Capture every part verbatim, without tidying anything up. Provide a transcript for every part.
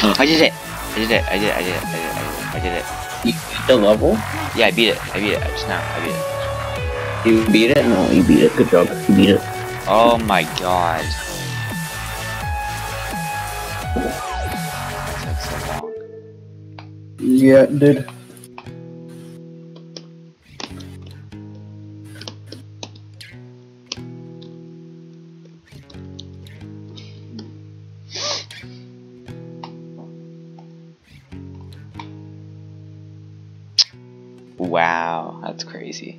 I did it! I did it! I did it! I did it! I did it! I did it! You beat the level? Yeah, I beat it! I beat it! Just now, I beat it. You beat it? No, you beat it. Good job. You beat it. Oh my god. That took so long. Yeah, it did. Wow, that's crazy.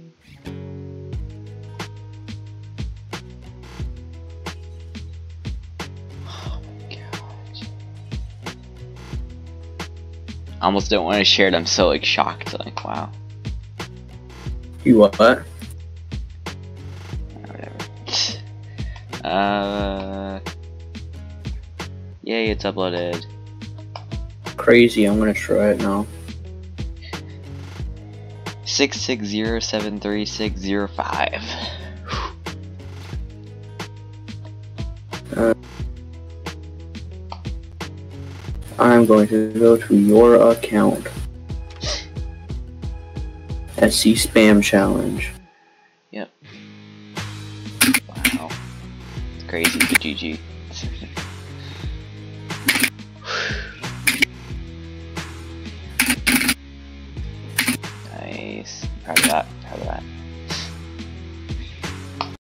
Oh my gosh. I almost don't want to share it, I'm so like shocked, like wow. You what? Whatever. Uh Yay, it's uploaded. Crazy, I'm gonna try it now. Six six zero seven three six zero five. Uh, I'm going to go to your account. S C Spam Challenge. Yep. Wow. It's crazy, but G G.